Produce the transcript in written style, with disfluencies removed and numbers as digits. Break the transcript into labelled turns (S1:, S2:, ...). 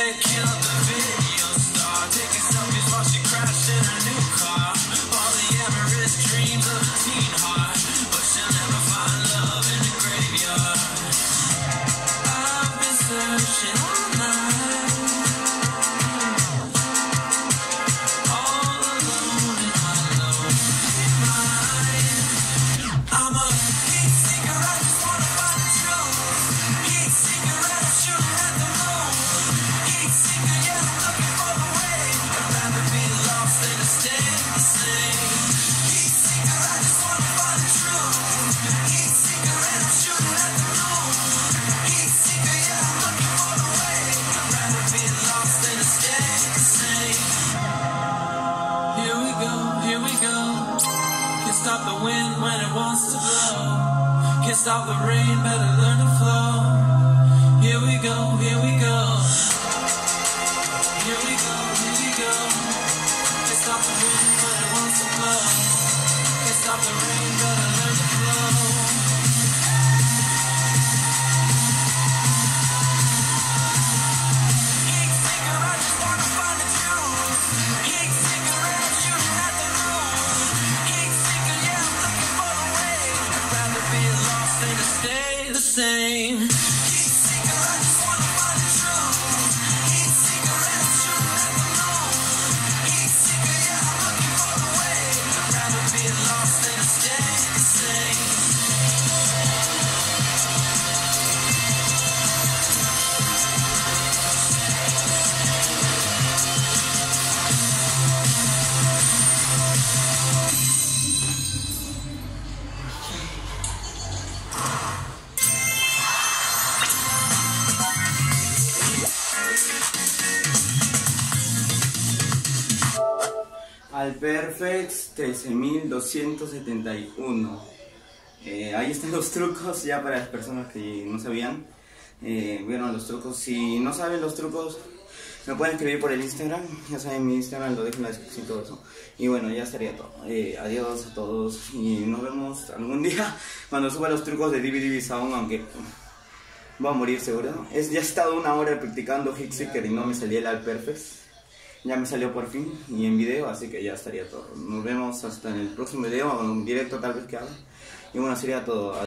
S1: Stop the wind when it wants to blow. Can't stop the rain, better learn to flow. Here we go, here we go. Here we go, here we go. Can't stop the wind when it wants to blow. Can't stop the rain, better learn to flow. Same. Heat seeker, I just wanna find the truth. Heat seeker, and I'm shooting at the moon. Heat seeker, yeah, I'm looking for the way. I'd rather be lost than to stay the same.
S2: Al perfect 13.271. Ahí están los trucos ya para las personas que no sabían. Vieron los trucos. Si no saben los trucos, me pueden escribir por el Instagram. Ya saben, mi Instagram lo dejo en la descripción y todo eso. Y bueno, ya estaría todo. Adiós a todos y nos vemos algún día cuando suba los trucos de DVD Sound, aunque voy a morir seguro. Ya he estado una hora practicando Heat Seeker y no me salía el Al perfect. Ya me salió por fin y en video, así que ya estaría todo. Nos vemos hasta en el próximo video o en un directo tal vez que haga. Y bueno, sería todo.